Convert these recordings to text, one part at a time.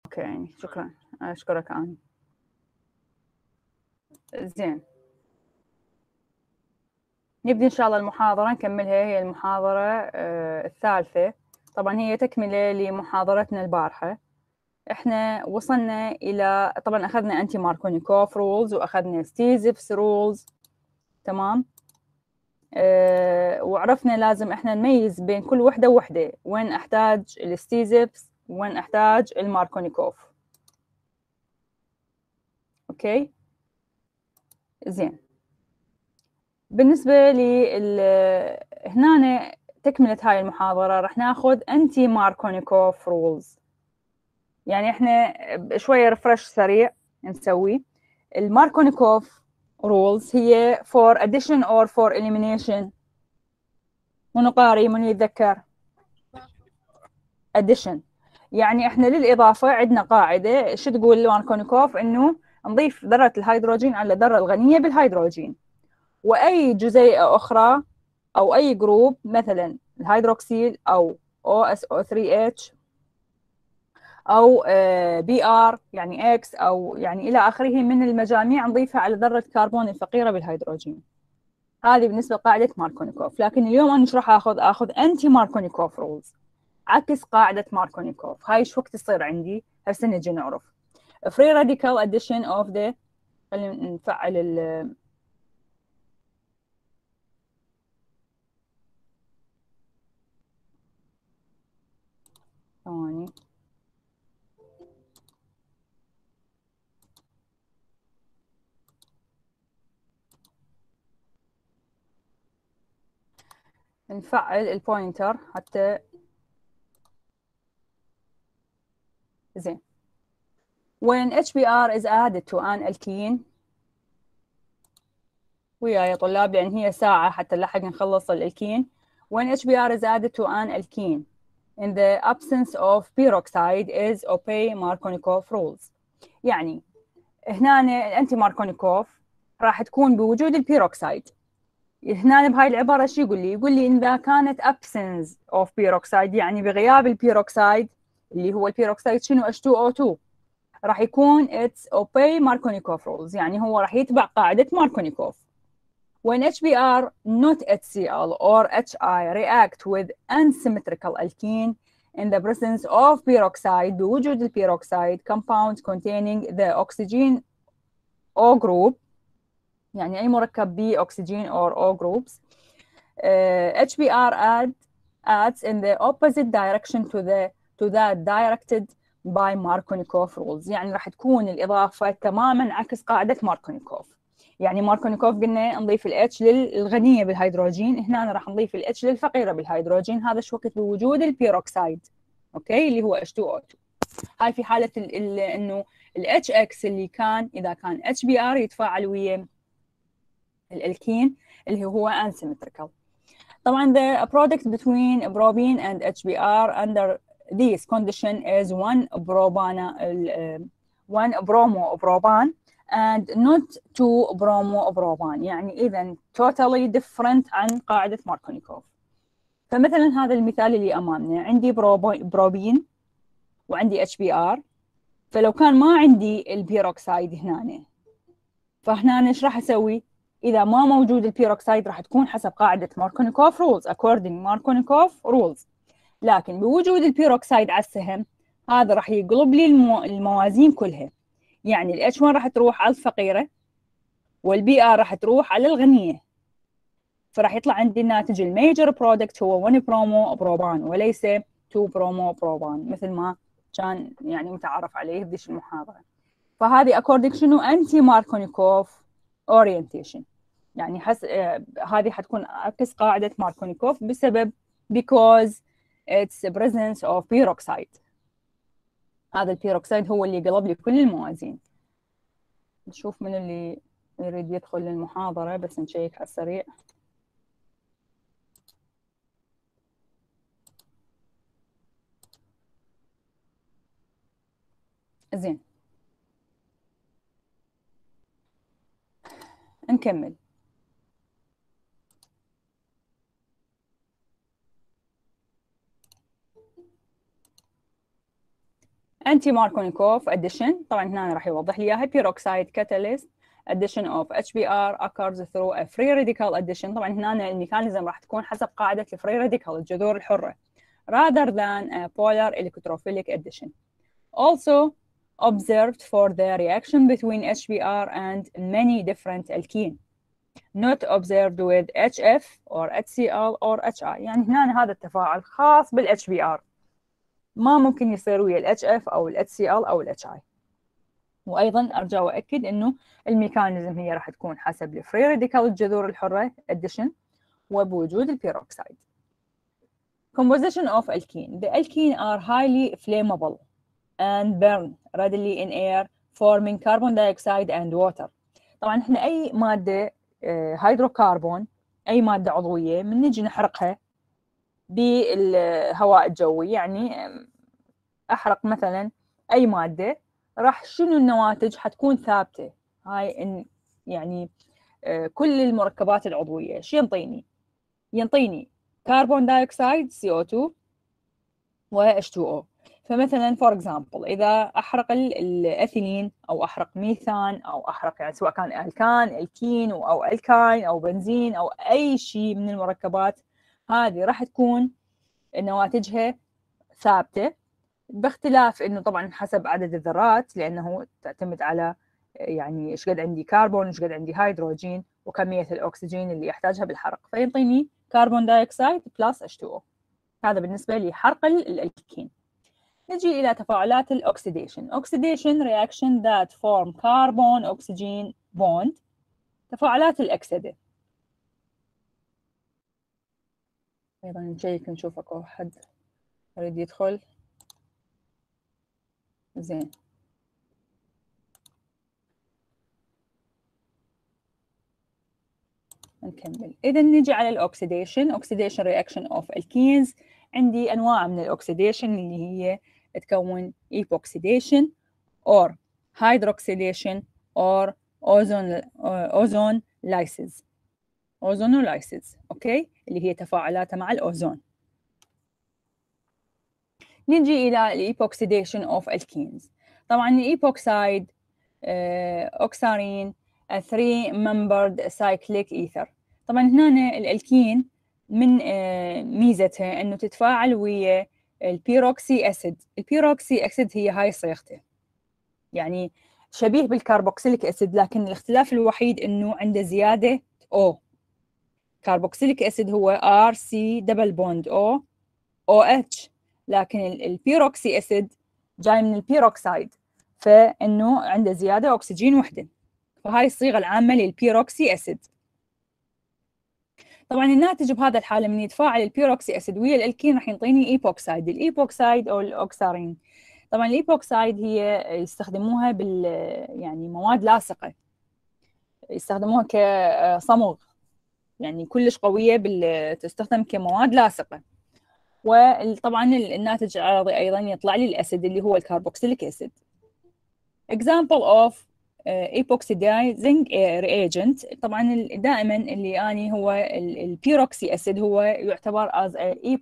اوكي شكرا، اشكرك انا. زين، نبدي ان شاء الله المحاضرة، نكملها. هي المحاضرة الثالثة، طبعا هي تكملة لمحاضرتنا البارحة. احنا وصلنا الى، طبعا اخذنا انتي ماركونيكوف رولز واخذنا ستيزفس رولز، تمام. وعرفنا لازم احنا نميز بين كل وحدة ووحدة، وين احتاج الستيزفس وين احتاج الماركونيكوف. اوكي زين. بالنسبة لي هنا تكملة هاي المحاضرة راح ناخذ انتي ماركونيكوف رولز. يعني احنا شوية ريفرش سريع نسوي. الماركونيكوف رولز هي for addition or for elimination. منو قاري؟ منو يتذكر؟ addition. يعني احنا للإضافة عندنا قاعدة شو تقول الماركونيكوف؟ انه نضيف ذرة الهيدروجين على الذرة الغنية بالهيدروجين، واي جزيئة اخرى او اي جروب، مثلا الهيدروكسيل او OSO3H او BR يعني X او يعني الى اخره من المجاميع، نضيفها على ذرة كربون الفقيرة بالهيدروجين. هذه بالنسبة لقاعدة ماركونيكوف. لكن اليوم انا ايش راح اخذ انتي ماركونيكوف رولز، عكس قاعدة ماركونيكوف. هاي شو وقت تصير عندي؟ هسه نجي نعرف. free radical addition of the، خلينا نفعل ثواني. نفعل البوينتر حتى زين. when HBr is added to an alkene، وياي طلاب لأن هي ساعة حتى نلحق نخلص الالكين. when HBr is added to an alkene in the absence of peroxide is obey Markovnikov rules. يعني هنا الانتي ماركونيكوف راح تكون بوجود البيروكسايد. هنا بهاي العبارة شو يقول لي؟ يقول لي إذا كانت absence of peroxide، يعني بغياب البيروكسايد اللي هو البيروكسايد شنو؟ H2O2، راح يكون it's obey Markovnikov rules، يعني هو راح يتبع قاعدة ماركونيكوف. when HBr not HCl or HI react with unsymmetrical alkene in the presence of peroxide، بوجود البيروكسايد compound containing the oxygen O group، يعني أي مركب B oxygen or O groups، HBr adds in the opposite direction to that directed by Markovnikov rules. يعني راح تكون الإضافة تماما عكس قاعدة ماركونيكوف. يعني ماركونيكوف قلنا نضيف الاتش للغنية بالهيدروجين، هنا راح نضيف الاتش للفقيرة بالهيدروجين. هذا شو وقت بوجود البيروكسايد، اوكي، اللي هو H2O2. هاي في حالة انه ال HX اللي كان، اذا كان HBr يتفاعل ويا الالكين اللي هو unsymmetrical. طبعا the product between propene and HBr under this condition is one bromo-propan and not two bromo-propan. يعني إذا totally different عن قاعدة ماركونيكوف. فمثلا هذا المثال اللي أمامنا، عندي بروبين وعندي HBr، فلو كان ما عندي البيروكسايد هنا، فهنا ايش راح اسوي؟ اذا ما موجود البيروكسايد راح تكون حسب قاعده ماركونيكوف رولز according ماركونيكوف رولز. لكن بوجود البيروكسايد على السهم، هذا راح يقلب لي الموازين كلها. يعني الاتش 1 راح تروح على الفقيره، والبي ار راح تروح على الغنيه، فراح يطلع عندي الناتج الميجر برودكت هو 1 برومو بروبان وليس 2 برومو بروبان مثل ما كان يعني متعارف عليه بديش المحاضره. فهذه according شنو؟ انتي ماركونيكوف orientation. يعني هذه حتكون عكس قاعدة ماركونيكوف بسبب because it's the presence of peroxide. هذا البيروكسايد هو اللي قلب لي كل الموازين. نشوف من اللي يريد يدخل للمحاضرة، بس نشيك على السريع. زين، نكمل. anti Markovnikov addition طبعا هنا راح يوضح لي اياها peroxide catalyst addition of HBr occurs through a free radical addition. طبعا هنا الميكانيزم راح تكون حسب قاعدة الفري راديكال الجذور الحرة rather than a polar electrophilic addition. Also observed for the reaction between HBr and many different alkene. Not observed with HF or HCl or HI. يعني هنا هذا التفاعل خاص بال HBr ما ممكن يصير ويا ال HF أو ال HCl أو ال HI. وأيضا أرجع وأكد إنه الميكانيزم هي راح تكون حسب الفري راديكال الجذور الحرة addition وبوجود البيروكسيد. Composition of alkene. The alkene are highly flammable and burn readily in air forming carbon dioxide and water. طبعا احنا أي مادة هيدروكربون أي مادة عضوية من نجي نحرقها بالهواء الجوي. يعني أحرق مثلا أي مادة راح شنو النواتج حتكون ثابتة. هاي يعني كل المركبات العضوية شو ينطيني كربون دايوكسيد CO2 و H2O. فمثلا فور اكزامبل إذا أحرق الأثيلين أو أحرق ميثان أو أحرق يعني سواء كان الكين أو الكاين أو بنزين أو أي شيء من المركبات هذه راح تكون نواتجها ثابتة باختلاف إنه طبعا حسب عدد الذرات لأنه تعتمد على يعني إيش قد عندي كربون إيش قد عندي هيدروجين وكمية الأكسجين اللي يحتاجها بالحرق فينطيني كربون دايوكسيد بلس H2O. هذا بالنسبة لحرق الألكين. نجي إلى تفاعلات الأكسيديشن. Oxidation reaction that form carbon oxygen bond. تفاعلات الأكسدة. أيضا نشيك نشوف أكو حد يريد يدخل. زين نكمل. إذا نجي على الأكسيديشن. Oxidation reaction of alkenes. عندي أنواع من الأكسيديشن اللي هي تكون epoxidation or hydroxidation or ozonolysis. أوكي اللي هي تفاعلاتها مع الأوزون. نجي إلى الإيبوكسيديشن of alkenes. طبعا الإيبوكسايد أوكسارين a 3-membered cyclic ether. طبعا هنا الألكين من ميزتها أنه تتفاعل ويا البيروكسي أسيد. البيروكسي أسيد هي هاي صيغته يعني شبيه بالكربوكسيليك أسيد لكن الاختلاف الوحيد أنه عنده زيادة O. كربوكسيليك أسيد هو RC double bond O OH لكن البيروكسي أسيد جاي من البيروكسايد فإنه عنده زيادة أكسجين وحدة فهاي الصيغة العامة للبيروكسي أسيد. طبعا الناتج بهذا الحالة من يتفاعل البيروكسي أسيد ويا الألكين راح ينطيني إيبوكسايد. الإيبوكسايد أو الأوكسارين طبعا الإيبوكسايد هي يستخدموها يعني مواد لاصقة يستخدموها كصمغ يعني كلش قوية تستخدم كمواد لاصقة. وطبعا الناتج العرضي أيضا يطلع لي الأسيد اللي هو الكربوكسيليك أسيد. Example of epoxidizing reagent. طبعا دائما اللي أني هو البيروكسي أسيد هو يعتبر as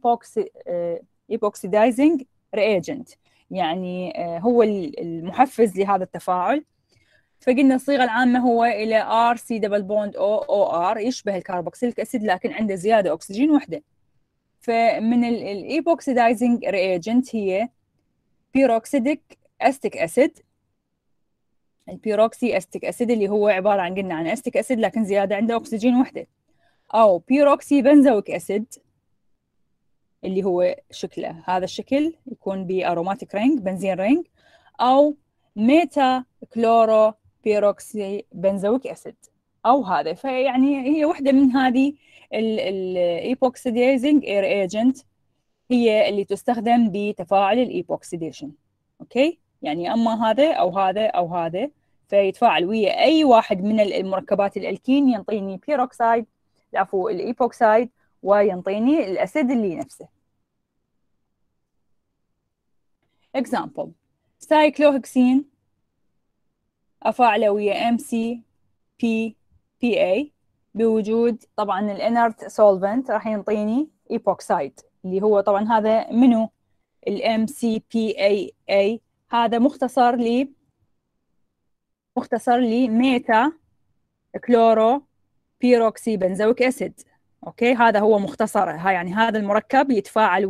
epoxidizing reagent يعني هو المحفز لهذا التفاعل. فقلنا الصيغة العامة هو إلى RC double bond OR يشبه الكربوكسيليك أسيد لكن عنده زيادة أكسجين وحدة. فمن الايبوكسيدايزنج رياجنت هي بيروكسيديك أستيك أسيد. البيروكسي أستيك أسيد اللي هو عبارة عن قلنا عن أستيك أسيد لكن زيادة عنده أكسجين وحدة أو بيروكسي بنزويك أسيد اللي هو شكله هذا الشكل يكون بأروماتيك رينج بنزين رينج أو ميتا كلورو بيروكسي بنزويك أسيد أو هذا. فيعني هي وحدة من هذه الايبوكسيدايزنج رياجنت هي اللي تستخدم بتفاعل الايبوكسيديشن. اوكي يعني اما هذا او هذا او هذا فيتفاعل ويا اي واحد من المركبات الالكين ينطيني بيروكسايد عفوا الايبوكسايد وينطيني الاسيد اللي نفسه. example سايكلوهكسين افاعله ويا MCPPA بوجود طبعا الانرت سولفنت راح ينطيني ايبوكسايد اللي هو طبعا هذا منو MCPAA هذا مختصر ميتا كلورو بيروكسي بنزويك اسيد. اوكي، هذا هو مختصره. يعني هذا المركب يتفاعل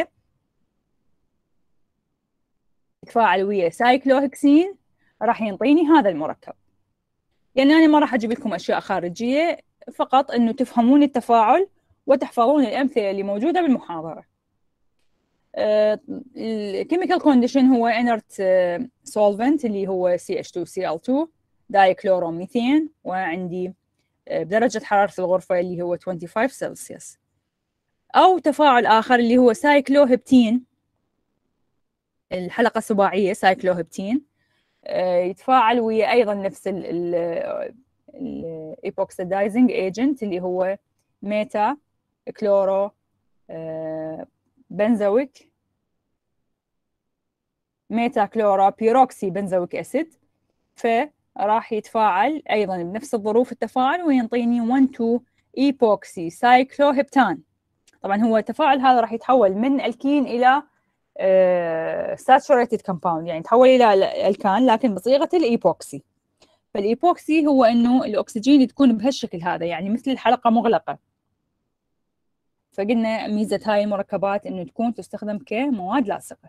ويا سايكلوهكسين، راح ينطيني هذا المركب. يعني أنا ما راح أجيب لكم أشياء خارجية، فقط إنه تفهمون التفاعل وتحفظون الأمثلة اللي موجودة بالمحاضرة. الكيميكال كونديشن هو inert solvent اللي هو CH2Cl2 دايكلوروميثين، وعندي بدرجة حرارة الغرفة اللي هو 25 سلسيوس. أو تفاعل آخر اللي هو سايكلوهبتين، الحلقة السباعية سايكلوهبتين، يتفاعل ويا أيضا نفس الايبوكسيدايزنج ايجنت اللي هو ميتا كلورو بنزويك ميتا كلورا بيروكسي بنزويك اسيد. فراح يتفاعل ايضا بنفس الظروف التفاعل وينطيني 1,2 ايبوكسي سايكلوهبتان. طبعا هو التفاعل هذا راح يتحول من الكين الى saturated compound، يعني تحول الى الكان لكن بصيغه الايبوكسي. فالايبوكسي هو انه الاكسجين تكون بهالشكل هذا، يعني مثل الحلقه مغلقه. فقلنا ميزه هاي المركبات انه تكون تستخدم كمواد لاصقه.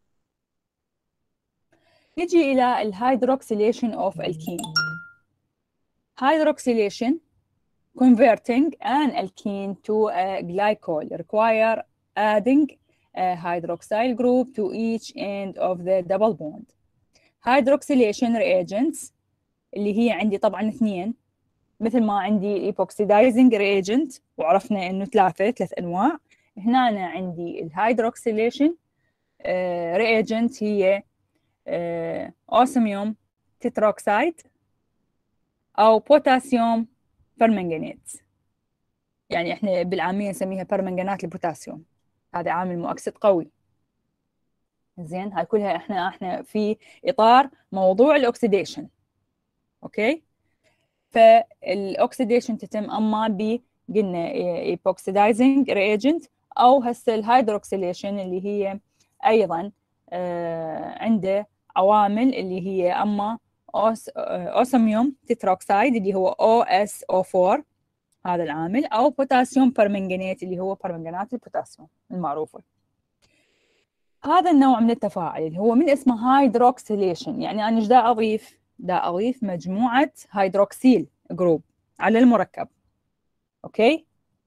نجي الى الهيدروكسيليشن اوف الكين. hydroxylation converting an alkene to a glycol require adding a hydroxyl group to each end of the double bond. hydroxylation reagents اللي هي عندي طبعا اثنين، مثل ما عندي الايبوكسيدايزنج ريجنت وعرفنا انه ثلاث انواع. هنا أنا عندي الهيدروكسيليشن ريجنت هي اوسميوم تتروكسايد او بوتاسيوم برمنجانات، يعني احنا بالعامية نسميها برمنجانات البوتاسيوم. هذا عامل مؤكسد قوي. زين، هاي كلها احنا في اطار موضوع الاكسيديشن. اوكي، فالاكسيديشن تتم اما قلنا ايبوكسيدايزنج ريجنت او هسه الهيدروكسيليشن اللي هي ايضا عنده عوامل اللي هي اما اوسميوم تتروكسايد اللي هو OSO4 هذا العامل، او بوتاسيوم برمنجانات اللي هو برمنجانات البوتاسيوم المعروفه. هذا النوع من التفاعل اللي هو من اسمه هيدروكسيليشن، يعني انا ايش دا اضيف مجموعه هيدروكسيل جروب على المركب. اوكي،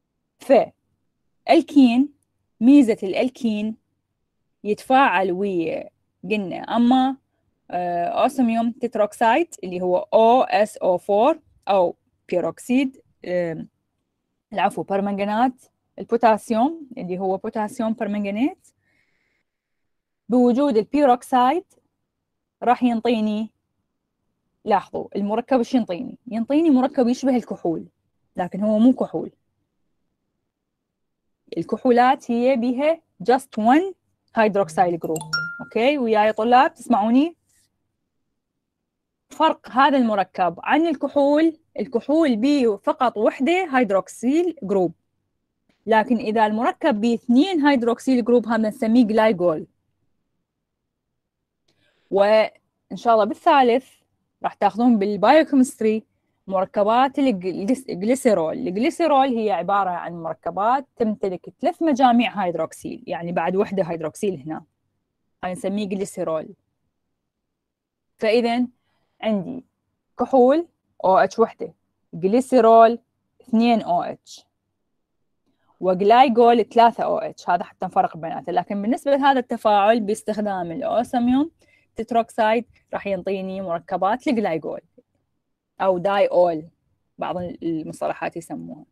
فالكين، ميزه الالكين يتفاعل ويا قلنا اما اوسميوم تتروكسايد اللي هو OSO4 او بيروكسيد العفو برمنجانات البوتاسيوم اللي هو بوتاسيوم برمنجانات، بوجود البيروكسايد راح ينطيني، لاحظوا المركب ايش ينطيني مركب يشبه الكحول، لكن هو مو كحول. الكحولات هي بها just one hydroxyl group. اوكي وياي طلاب تسمعوني؟ فرق هذا المركب عن الكحول بيه فقط وحده هيدروكسيل جروب، لكن اذا المركب بيه اثنين هيدروكسيل جروب هذا نسميه جلايكول. وان شاء الله بالثالث راح تاخذون بالبايوكيمستري مركبات الجليسيرول. الجليسيرول هي عباره عن مركبات تمتلك 3 مجاميع هيدروكسيل، يعني بعد وحده هيدروكسيل هنا، هاي نسميه جليسيرول. فاذا عندي كحول OH وحده، جليسيرول 2 OH، وجلايكول 3 OH. هذا حتى نفرق بيناتهم. لكن بالنسبه لهذا التفاعل باستخدام الاوسميوم تتروكسايد راح ينطيني مركبات الجلايكول او داي اول، بعض المصطلحات يسموها.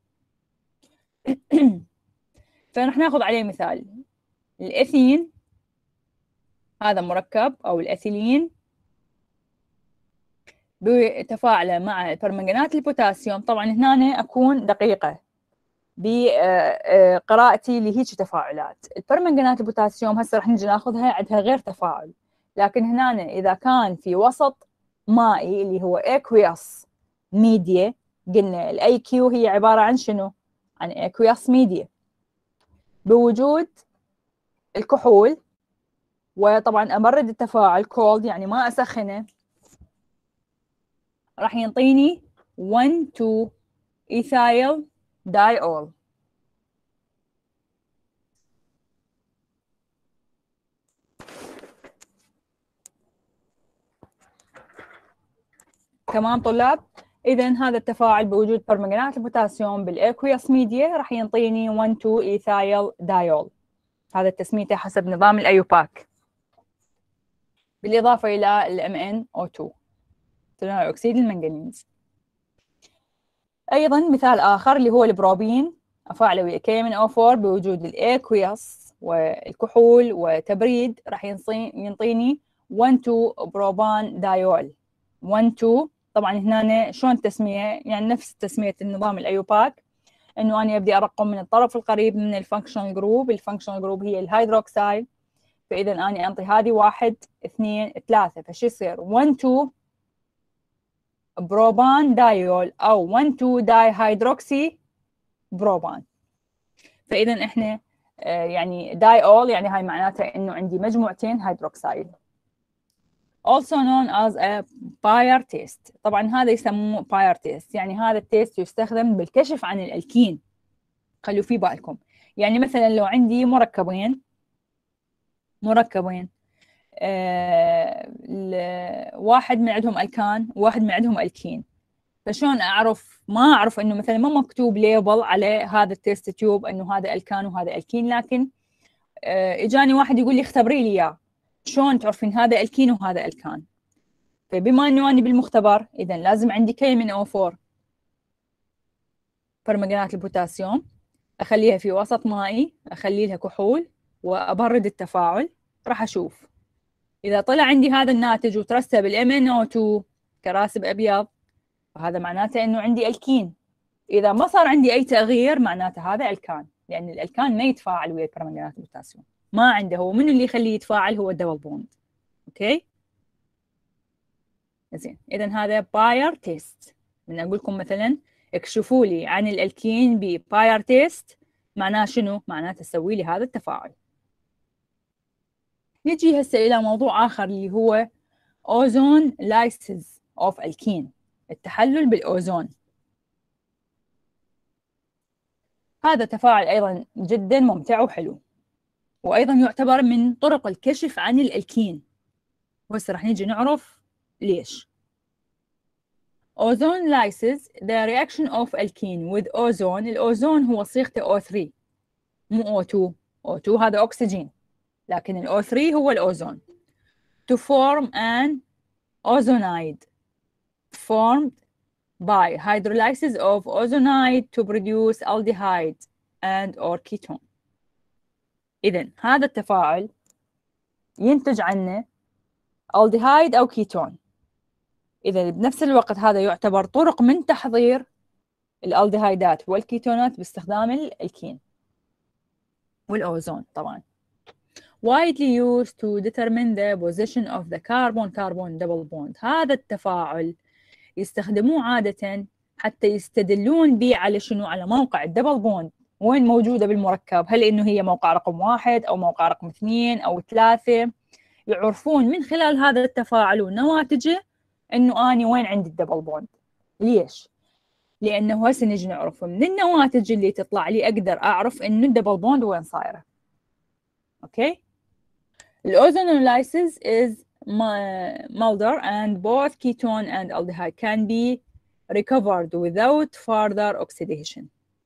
فنحن ناخذ عليه مثال الاثين، هذا مركب او الاثيلين بتفاعله مع البرمنجانات البوتاسيوم. طبعا هنا اكون دقيقه بقراءتي لهيك تفاعلات. البرمنجانات البوتاسيوم هسه راح نجي ناخذها عندها غير تفاعل، لكن هنا اذا كان في وسط مائي اللي هو aqueous media، قلنا الاي كيو هي عباره عن شنو؟ عن aqueous media. بوجود الكحول وطبعا أبرد التفاعل cold يعني ما أسخنه، راح ينطيني 1,2 ethyl diol. تمام طلاب؟ إذا هذا التفاعل بوجود برمنجانات البوتاسيوم بالأكويس ميديا راح ينطيني 1,2 ethyl diol. هذا تسميته حسب نظام الأيوباك، بالإضافة إلى ال MnO2 ثانوي أكسيد المنغنيز. أيضا مثال آخر اللي هو البروبين، أفاعلوية KMnO4 بوجود الأكويس والكحول وتبريد راح ينطيني 1,2 بروبان دايول. 1,2 طبعا هنا شلون التسمية؟ يعني نفس تسمية النظام الأيوباك، إنه أنا أبدي أرقم من الطرف القريب من الفانكشنال جروب. الفانكشنال جروب هي الهيدروكسايد، فإذا أنا أنطي هذه 1 2 3، فشو يصير 1,2 بروبان دايول أو 1,2 داي هيدروكسي بروبان. فإذا إحنا يعني دايول يعني هاي معناتها إنه عندي مجموعتين هيدروكسايد. also known as a Bayer test. طبعا هذا يسموه Bayer test، يعني هذا التيست يستخدم بالكشف عن الألكين. خلوا في بالكم، يعني مثلا لو عندي مركبين واحد من عندهم الكان وواحد من عندهم الكين، فشون اعرف؟ ما اعرف انه مثلا ما مكتوب ليبل على هذا التيست تيوب انه هذا الكان وهذا الكين، لكن اجاني واحد يقول لي اختبري لي اياه، شلون تعرفين هذا الكين وهذا الكان؟ فبما انه انا بالمختبر اذا لازم عندي KMnO4 برمنجانات البوتاسيوم، اخليها في وسط مائي، اخلي لها كحول وابرد التفاعل، راح اشوف إذا طلع عندي هذا الناتج وترسب ال MnO2 كراسب أبيض، فهذا معناته إنه عندي ألكين. إذا ما صار عندي أي تغيير معناته هذا ألكان، لأن الألكان ما يتفاعل ويا البرمنجانات البوتاسيوم، ما عنده هو، منو اللي يخليه يتفاعل؟ هو الدبل بوند. أوكي زين، إذا هذا باير تيست. من أقول لكم مثلا اكشفوا لي عن الألكين بباير تيست، معناه شنو؟ معناته تسوي لي هذا التفاعل. نجي هسه إلى موضوع آخر اللي هو أوزون لايسيس أوف الكين، التحلل بالأوزون. هذا تفاعل أيضا جدا ممتع وحلو، وأيضا يعتبر من طرق الكشف عن الألكين، وهسه راح نيجي نعرف ليش. أوزون لايسيس the reaction of alkene with ozone. الأوزون هو صيغته O3 مو O2. O2 هذا أكسجين، لكن ال O3 هو الأوزون. to form an ozonide formed by hydrolysis of ozonide to produce aldehyde and or ketone. إذن هذا التفاعل ينتج عنه aldehyde أو كيتون. إذن بنفس الوقت هذا يعتبر طرق من تحضير الالدهايدات والكيتونات باستخدام الكين والأوزون طبعا. widely used to determine the position of the carbon-carbon double bond. هذا التفاعل يستخدموه عادة حتى يستدلون به على شنو؟ على موقع الدبل بوند، وين موجودة بالمركب، هل إنه هي موقع رقم 1 أو موقع رقم 2 أو 3. يعرفون من خلال هذا التفاعل ونواتجه إنه أنا وين عندي الدبل بوند. ليش؟ لأنه هسه نجي نعرف من النواتج اللي تطلع لي أقدر أعرف إنه الدبل بوند وين صايرة. أوكي؟ الأوزونولايسيس is milder and both ketone and aldehyde can be recovered without further oxidation.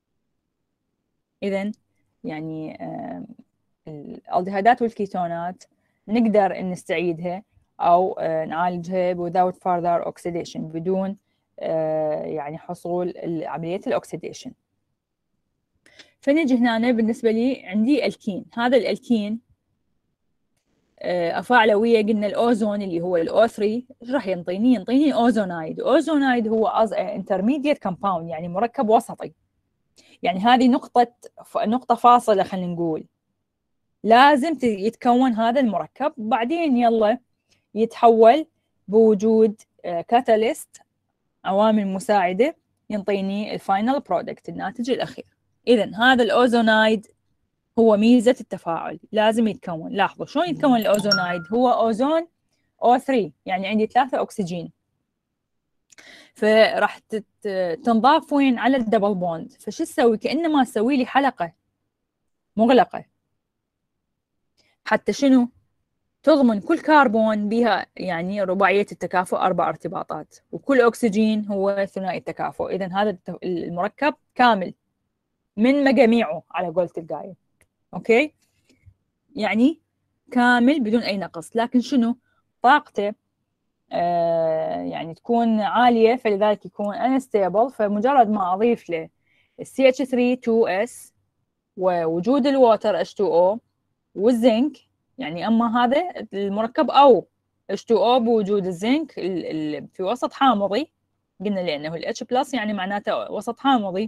إذن يعني الالدهايدات والكيتونات نقدر نستعيدها أو نعالجها without further oxidation، بدون يعني حصول عملية الأكسيديشن. فنجي هنا بالنسبة لي عندي الكين، هذا الالكين أفاعله ويا قلنا الأوزون اللي هو الO3، إيش راح ينطيني؟ ينطيني أوزونايد. أوزونايد هو intermediate compound، يعني مركب وسطي، يعني هذه نقطة فاصلة خلينا نقول، لازم يتكون هذا المركب، بعدين يلا يتحول بوجود كاتاليست، عوامل مساعدة، ينطيني الفاينل برودكت، الناتج الأخير. إذن هذا الأوزونايد هو ميزة التفاعل لازم يتكون. لاحظوا شلون يتكون الأوزونايد، هو أوزون O3 يعني عندي 3 أكسجين، فراح تنضاف وين على الدبل بوند، فشو تسوي كأنما تسوي لي حلقة مغلقة حتى شنو تضمن كل كربون بها يعني رباعية التكافؤ 4 ارتباطات، وكل أكسجين هو ثنائي التكافؤ. إذا هذا المركب كامل من مجاميعه على قولة القايل، أوكي، يعني كامل بدون أي نقص، لكن شنو طاقته يعني تكون عالية، فلذلك يكون unstable. فمجرد ما أضيف له CH3 2S ووجود الووتر H2O والزنك، يعني أما هذا المركب أو H2O بوجود الزنك في وسط حامضي، قلنا لأنه ال H+ يعني معناته وسط حامضي،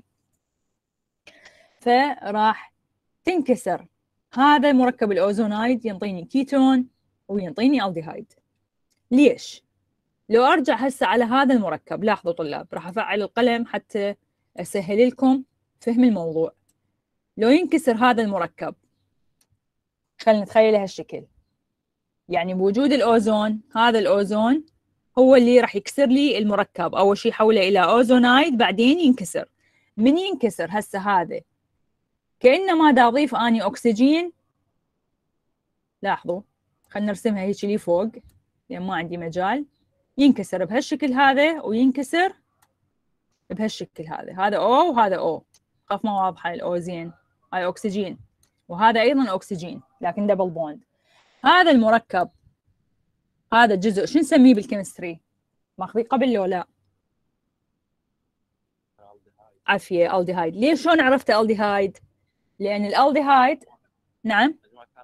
فراح تنكسر هذا المركب الأوزونايد، ينطيني كيتون وينطيني ألديهايد. ليش؟ لو أرجع هسه على هذا المركب، لاحظوا طلاب راح أفعل القلم حتى أسهل لكم فهم الموضوع. لو ينكسر هذا المركب، خلينا نتخيل هالشكل، يعني بوجود الأوزون، هذا الأوزون هو اللي راح يكسر لي المركب، أول شيء يحوله إلى أوزونايد بعدين ينكسر. من ينكسر هسه هذا كأنما دا أضيف أني أكسجين، لاحظوا خلينا نرسمها هيك لي فوق لأن ما عندي مجال، ينكسر بهالشكل هذا وينكسر بهالشكل هذا، هذا O وهذا O، خاف ما واضحة الأو زين، هاي أكسجين وهذا أيضا أكسجين لكن دبل بوند. هذا المركب هذا الجزء شو نسميه بالكيمستري؟ ماخذيه قبل لو لا؟ عافية، ألديهايد. ليش شلون عرفت ألديهايد؟ لأن الألديهايد نعم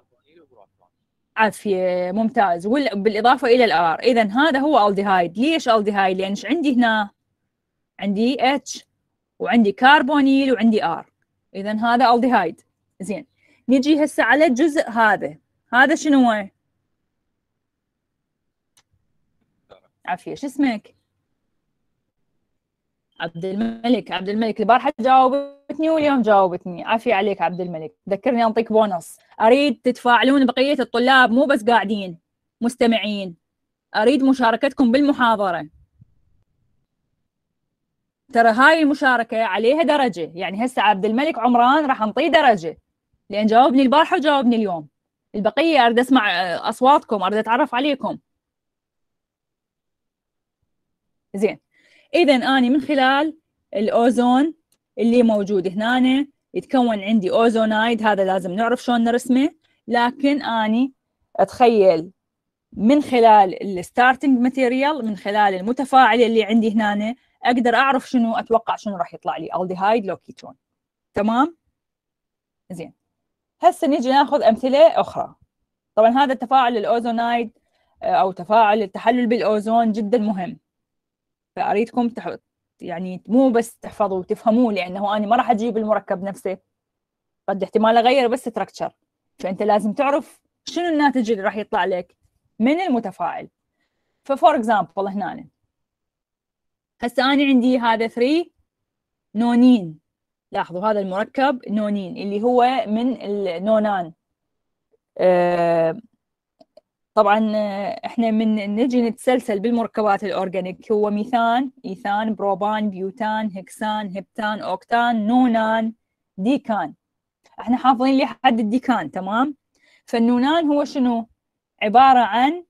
عافية ممتاز، بالإضافة إلى الآر. إذا هذا هو ألديهايد. ليش ألديهايد؟ لأن عندي هنا عندي H وعندي كربونيل وعندي R، إذا هذا ألديهايد. زين، نجي هسه على الجزء هذا، هذا شنو هو؟ عافية، شو اسمك؟ عبد الملك. عبد الملك البارحة جاوبتني واليوم جاوبتني، عافية عليك عبد الملك. ذكرني أنطيك بونص. أريد تتفاعلون بقية الطلاب، مو بس قاعدين مستمعين، أريد مشاركتكم بالمحاضرة. ترى هاي المشاركة عليها درجة، يعني هسه عبد الملك عمران راح نعطيه درجة لأن جاوبني البارحة وجاوبني اليوم. البقية أريد أسمع أصواتكم، أريد أتعرف عليكم. زين، إذا أنا من خلال الأوزون اللي موجود هنا يتكون عندي أوزونايد، هذا لازم نعرف شلون نرسمه، لكن أني أتخيل من خلال الستارتنج ماتيريال، من خلال المتفاعل اللي عندي هنا، أقدر أعرف شنو أتوقع شنو راح يطلع لي، ألديهايد لو كيتون. تمام؟ زين، هسه نيجي ناخذ أمثلة أخرى. طبعا هذا تفاعل الأوزونايد أو تفاعل التحلل بالأوزون جدا مهم، فأريدكم يعني مو بس تحفظوا وتفهموه، لأنه أنا ما راح أجيب المركب نفسه، قد احتمال أغير بس ستراكشر، فأنت لازم تعرف شنو الناتج اللي راح يطلع لك من المتفاعل. ففور اكزامبل هنا هسه أنا عندي هذا 3 نونين، لاحظوا هذا المركب نونين اللي هو من النونان. طبعا احنا من نجي نتسلسل بالمركبات الاورجانيك، هو ميثان، ايثان، بروبان، بيوتان، هكسان، هبتان، اوكتان، نونان، ديكان. احنا حافظين لحد الديكان، تمام؟ فالنونان هو شنو؟ عبارة عن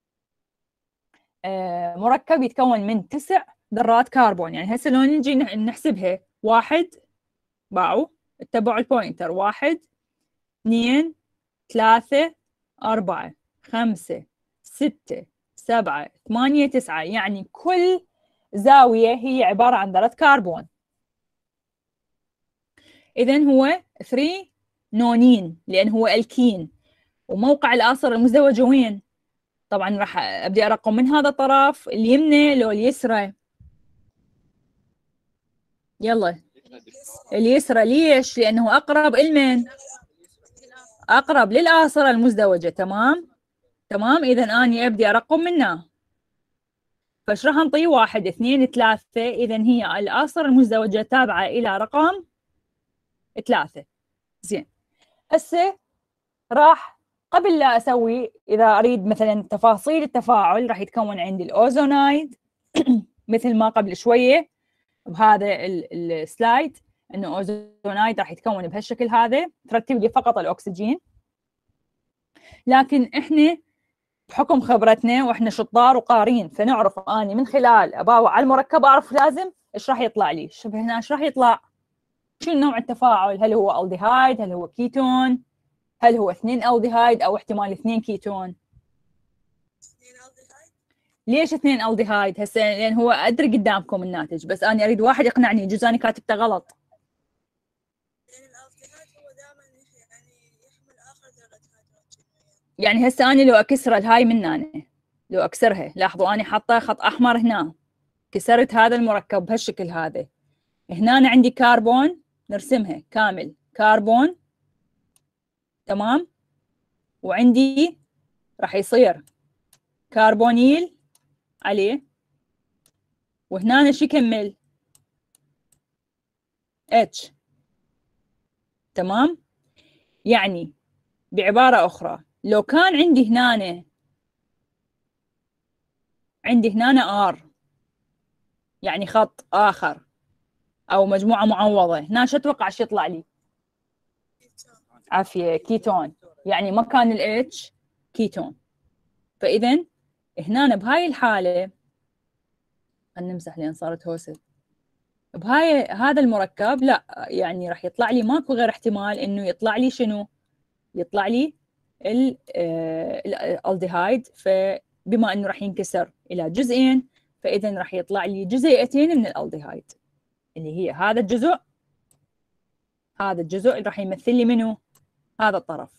مركب يتكون من 9 ذرات كربون. يعني هسه لو نجي نحسبها، 1 باعوا اتبعوا البوينتر، 1 2 3 4 5 6 7 8 9، يعني كل زاوية هي عبارة عن ذرة كربون. إذن هو 3 نونين لأن هو الكين. وموقع الآثار المزدوجة وين؟ طبعا راح أبدي أرقم من هذا الطرف، اليمنى لو اليسرى؟ يلا اليسرى. ليش؟ لأنه أقرب لمن؟ أقرب للآثار المزدوجة. تمام؟ تمام، إذا أنا أبدي أرقم منها، فايش راح نطي؟ 1 2 3. إذا هي الآثار المزدوجة تابعة إلى رقم 3. زين، هسه راح قبل لا اسوي، اذا اريد مثلا تفاصيل التفاعل، راح يتكون عندي الاوزونايد مثل ما قبل شويه بهذا السلايد، انه اوزونايد راح يتكون بهالشكل هذا، ترتب لي فقط الاكسجين. لكن احنا بحكم خبرتنا واحنا شطار وقارين، فنعرف اني من خلال اباوع على المركب اعرف لازم ايش راح يطلع لي. شوف هنا ايش راح يطلع، شو نوع التفاعل، هل هو الديهايد، هل هو كيتون، هل هو 2 الديهايد او احتمال 2 كيتون. ليش 2 الديهايد هسه؟ لان هو ادري قدامكم الناتج، بس انا اريد واحد يقنعني، جزء انا كاتبته غلط. يعني هسه انا لو اكسر الهاي من هنا، لو اكسرها، لاحظوا انا حاطه خط احمر هنا، كسرت هذا المركب بهالشكل هذا. هنا عندي كربون، نرسمها كامل كربون، تمام، وعندي راح يصير كربونيل عليه، وهنا شو يكمل؟ اتش، تمام. يعني بعبارة أخرى، لو كان عندي هنا ار، يعني خط آخر أو مجموعة معوضة، هنا شو أتوقع شو يطلع لي؟ عافية، كيتون، يعني مكان الاتش كيتون. فإذا هنا بهاي الحالة، خلينا نمسح لأن صارت هوسة، بهاي هذا المركب لا، يعني راح يطلع لي ماكو غير احتمال انه يطلع لي شنو؟ يطلع لي الالديهايد، فبما انه راح ينكسر الى جزئين، فاذا راح يطلع لي جزيئتين من الالديهايد، اللي هي هذا الجزء، هذا الجزء اللي راح يمثل لي منه هذا الطرف،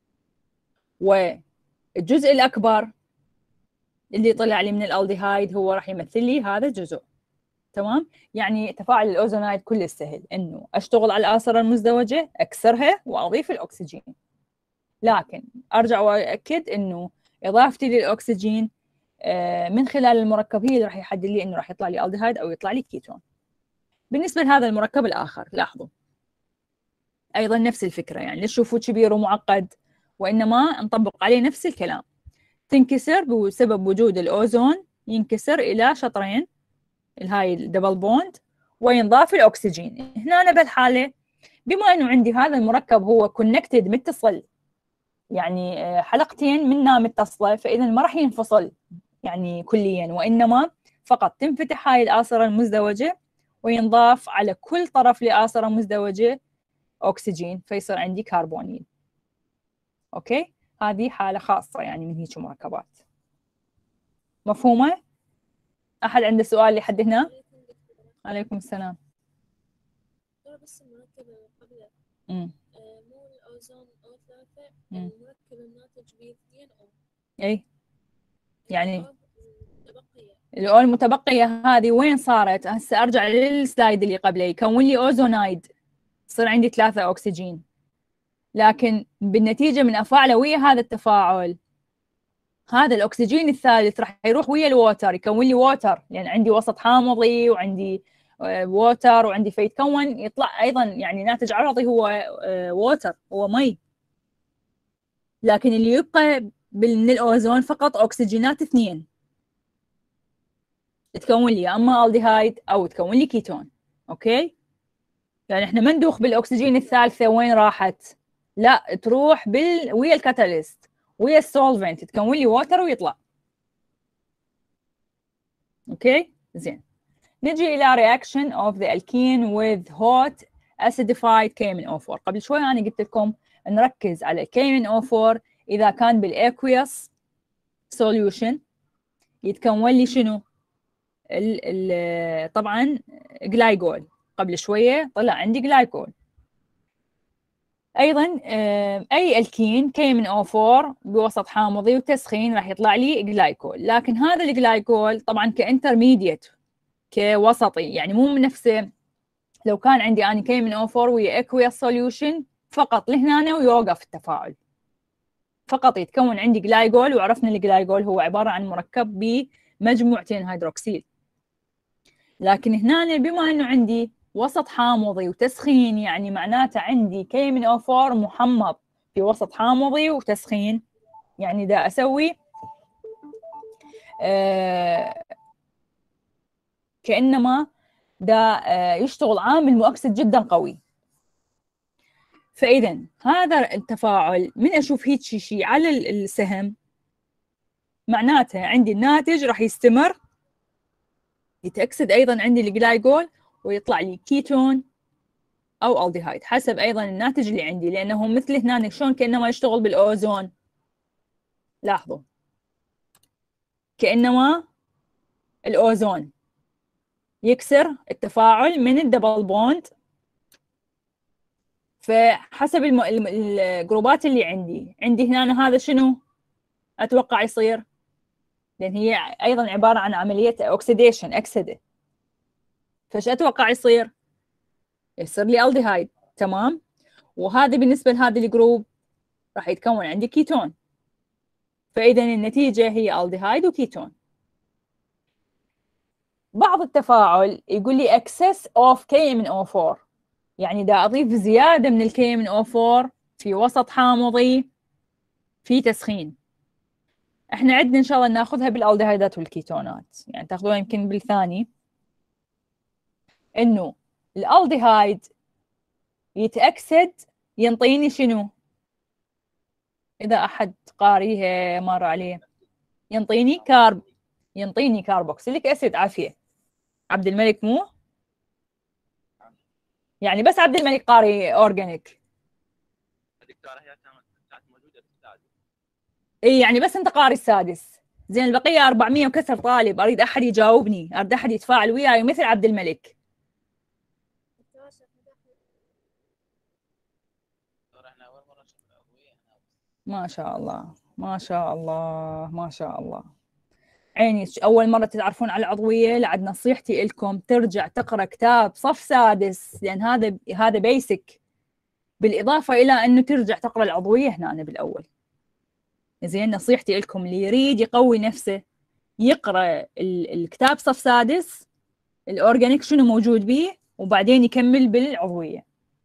والجزء الاكبر اللي طلع لي من الالديهايد هو راح يمثل لي هذا الجزء. تمام. يعني تفاعل الاوزونايد كل سهل، انه اشتغل على الآثرة المزدوجة، اكسرها واضيف الاكسجين. لكن ارجع واكد انه اضافتي للاكسجين من خلال المركب هي اللي راح يحدد لي انه راح يطلع لي الديهايد او يطلع لي كيتون. بالنسبه لهذا المركب الاخر، لاحظوا ايضا نفس الفكره، يعني لا تشوفوا كبير ومعقد، وانما نطبق عليه نفس الكلام. تنكسر بسبب وجود الاوزون، ينكسر الى شطرين، الهاي الدبل بوند، وينضاف الاكسجين. هنا أنا بهالحاله، بما انه عندي هذا المركب هو كونكتد، متصل، يعني حلقتين منها متصله، فاذا ما راح ينفصل يعني كليا، وانما فقط تنفتح هاي الآثرة المزدوجة وينضاف على كل طرف لآثرة مزدوجة أكسجين، فيصير عندي كربونيل. أوكي، هذه حالة خاصة يعني من هيك مركبات. مفهومة؟ أحد عنده سؤال لحد هنا؟ عليكم السلام. بس المركب اللي قبله مو الأوزون O3، المركب الناتج ب 2 O. أي يعني الأو المتبقية هذه وين صارت؟ هسه أرجع للسلايد اللي قبله، يكون لي أوزونايد، يصير عندي 3 أكسجين، لكن بالنتيجة من أفاعله ويا هذا التفاعل، هذا الأكسجين الثالث راح يروح ويا الووتر، يكون لي ووتر، لأن عندي وسط حامضي وعندي ووتر وعندي، فيتكون يطلع أيضا يعني ناتج عرضي هو ووتر، هو مي. لكن اللي يبقى من الأوزون فقط أكسجينات 2، تكون لي أما الديهايد أو تكون لي كيتون. أوكي، يعني إحنا ما ندوخ بالأكسجين الثالثة، وين راحت؟ لا، تروح ويا الكاتاليست ويا السولفنت، تكون لي ووتر ويطلع. اوكي، زين. نجي الى reaction of the alkene with hot acidified KMnO4. قبل شوي انا قلت لكم نركز على KMnO4 اذا كان بالاكويوس solution يتكون لي شنو؟ طبعا جلايكول، قبل شويه طلع عندي جلايكول. ايضا اي الكين KMnO4 بوسط حامضي وتسخين راح يطلع لي جلايكول، لكن هذا الجلايكول طبعا كانترميديت، كوسطي، يعني مو من نفسه. لو كان عندي اني KMnO4 ويا اكويس سوليوشن فقط لهنا ويوقف التفاعل، فقط يتكون عندي جلايكول، وعرفنا الجلايكول هو عباره عن مركب بمجموعتين هيدروكسيل. لكن هنا بما انه عندي وسط حامضي وتسخين، يعني معناته عندي KMnO4 محمض في وسط حامضي وتسخين، يعني دا أسوي كأنما دا يشتغل عامل مؤكسد جدا قوي. فإذا هذا التفاعل من أشوف هيك شيء على السهم، معناته عندي الناتج راح يستمر يتأكسد أيضا عندي الجلايكول ويطلع لي كيتون أو ألديهايد حسب أيضا الناتج اللي عندي، لأنه مثل هنا شلون كأنما يشتغل بالأوزون. لاحظوا كأنما الأوزون يكسر التفاعل من الدبل بوند، فحسب الجروبات اللي عندي هنا هذا شنو أتوقع يصير، لأن هي أيضا عبارة عن عملية أكسيديشن، أكسدة. فش أتوقع يصير لي ألديهايد. تمام. وهذا بالنسبة لهذا الجروب راح يتكون عندي كيتون، فإذا النتيجة هي ألديهايد وكيتون. بعض التفاعل يقول لي excess of KMnO4، يعني دا أضيف زيادة من KMnO4 في وسط حامضي في تسخين. احنا عندنا إن شاء الله ناخذها بالألديهايدات والكيتونات، يعني تاخذوها يمكن بالثاني، إنه الألديهايد يتأكسد ينطيني شنو؟ إذا أحد قاريها مر عليه، ينطيني كاربوكسيليك أسيد. عافية عبد الملك مو؟ يعني بس عبد الملك قاري أورجانيك. الدكتورة هي كانت موجودة في السادس. إي يعني بس أنت قاري السادس. زين البقية 400 وكسر طالب، أريد أحد يجاوبني، أريد أحد يتفاعل وياي مثل عبد الملك. ما شاء الله ما شاء الله ما شاء الله. عيني أول مرة تتعرفون على العضوية، لعد نصيحتي لكم ترجع تقرأ كتاب صف سادس، لأن هذا بيسك، بالإضافة إلى أنه ترجع تقرأ العضوية هنا بالأول. زين نصيحتي لكم اللي يريد يقوي نفسه يقرأ الكتاب صف سادس الأورجانيك شنو موجود به، وبعدين يكمل بالعضوية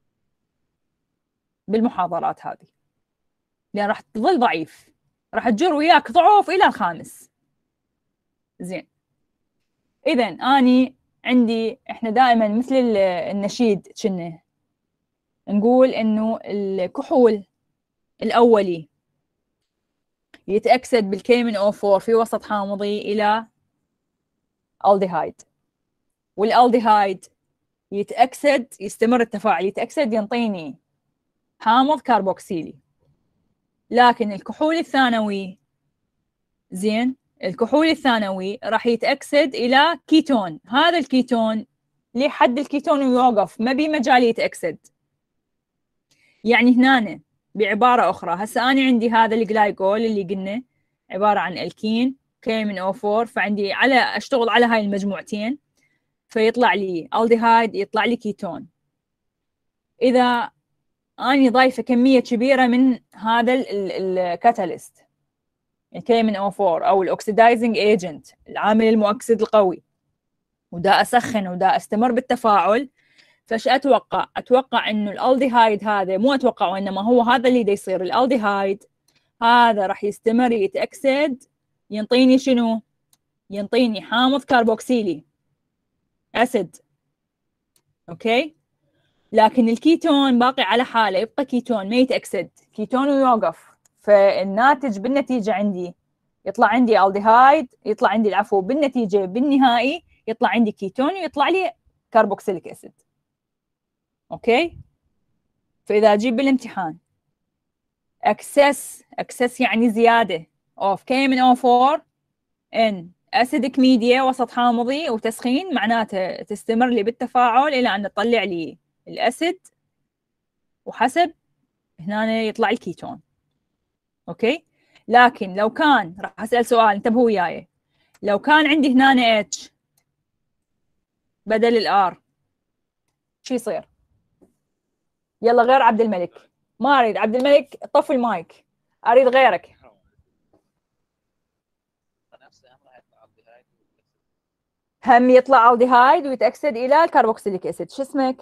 بالمحاضرات هذه، لأن راح تظل ضعيف، راح تجر وياك ضعف إلى الخامس. زين إذا أني عندي إحنا دائما مثل النشيد كنا نقول إنه الكحول الأولي يتأكسد بالKMnO4 في وسط حامضي إلى ألديهايد، والألديهايد يتأكسد يستمر التفاعل يتأكسد ينطيني حامض كاربوكسيلي. لكن الكحول الثانوي، زين الكحول الثانوي راح يتأكسد إلى كيتون، هذا الكيتون لحد الكيتون يوقف، ما بي مجال يتأكسد. يعني هنا بعبارة أخرى، هسه أنا عندي هذا الجلايكول اللي قلنا عبارة عن الكين KMnO4، فعندي أشتغل على هاي المجموعتين فيطلع لي ألديهايد، يطلع لي كيتون. إذا أنا ضايفة كمية كبيرة من هذا الكاتاليست KMnO4 أو الأوكسيدايزنج ايجنت، العامل المؤكسد القوي، ودا أسخن ودا أستمر بالتفاعل، فش أتوقع إنه الألديهايد هذا، مو أتوقع وإنما هو هذا اللي دا يصير، الألديهايد هذا راح يستمر يتأكسد ينطيني شنو؟ ينطيني حامض كاربوكسيلي أسيد. أوكي، لكن الكيتون باقي على حاله، يبقى كيتون ما يتأكسد، كيتون ويوقف، فالناتج بالنتيجة عندي يطلع عندي ألديهايد، يطلع عندي العفو بالنتيجة بالنهائي يطلع عندي كيتون ويطلع لي كاربوكسيليك أسيد. أوكي، فإذا أجيب بالامتحان excess يعني زيادة of KMnO4 in acidic media وسط حامضي وتسخين، معناته تستمر لي بالتفاعل إلى أن تطلع لي الأسيد، وحسب هنا يطلع الكيتون. أوكي، لكن لو كان راح أسأل سؤال، انتبهوا وياي، لو كان عندي هنا H بدل الR شو يصير؟ يلا غير عبد الملك، ما أريد عبد الملك، طفي المايك، أريد غيرك. هم يطلع الديهايد ويتأكسد إلى الكربوكسيليك أسيد. شو اسمك؟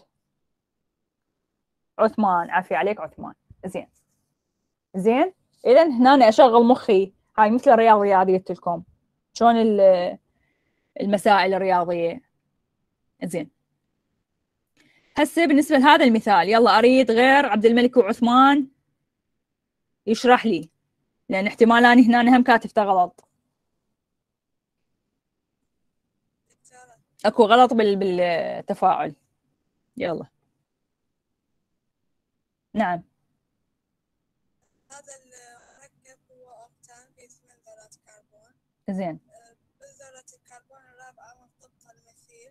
عثمان. عافية عليك عثمان. زين زين. إذا هنا أنا أشغل مخي، هاي مثل الرياضيات قلت لكم شلون المسائل الرياضية. زين هسه بالنسبة لهذا المثال يلا أريد غير عبد الملك وعثمان يشرح لي، لأن احتمال أنا هنا هم كاتبته غلط. اكو غلط بالتفاعل. يلا. نعم. هذا المركب هو أوكتان فيه 8 ذرات كربون. زين. ذرة الكربون الرابعة مرتبطة الميثيل.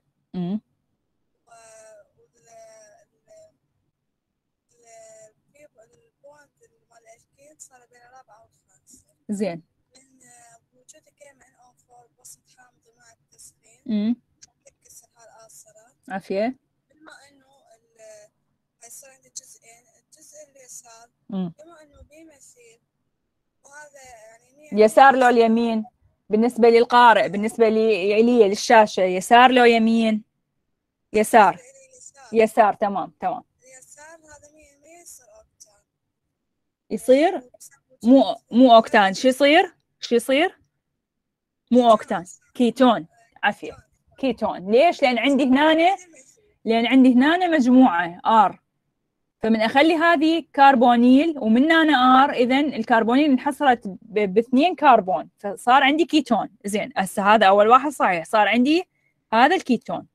البوند مال الألكين صار بين الرابعة والخامسة. زين. من وجود KMnO4 بوسط حامضي مع التسخين تكسر هالآثرات. عافية. بما إنه هيصير عندي جزئين، الجزء اليسار بما إنه بيمثيل وهذا يعني يسار لو اليمين بالنسبة للقارئ، بالنسبة لي للشاشة يسار لو يمين؟ يسار. يسار. تمام تمام. اليسار هذا 100% يصير أوكتان. يصير مو أوكتان. شو يصير؟ شو يصير؟ مو أوكتان، كيتون. عافية. كيتون. ليش؟ لأن عندي هنا مجموعة R، فمن أخلي هذه كربونيل ومن هنا R، إذن الكربونيل انحصرت باثنين كربون فصار عندي كيتون. زين هسه هذا أول واحد صحيح، صار عندي هذا الكيتون.